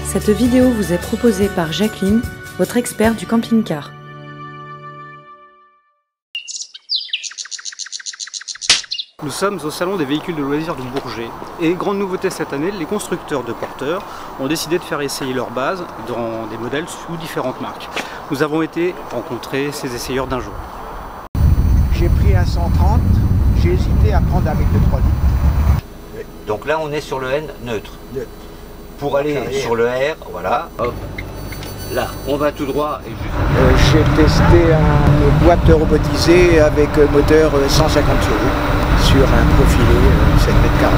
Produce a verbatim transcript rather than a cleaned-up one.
Cette vidéo vous est proposée par Jacqueline, votre expert du camping-car. Nous sommes au salon des véhicules de loisirs de Bourget et grande nouveauté cette année, les constructeurs de porteurs ont décidé de faire essayer leur base dans des modèles sous différentes marques. Nous avons été rencontrer ces essayeurs d'un jour. J'ai pris un cent trente, j'ai hésité à prendre avec le trois litres. Donc là on est sur le N neutre. Neutre. Pour aller Carrière. sur le R, voilà, hop, là on va tout droit et juste... Euh, j'ai testé une boîte robotisée avec moteur cent cinquante chevaux sur un profilé sept mètres carrés.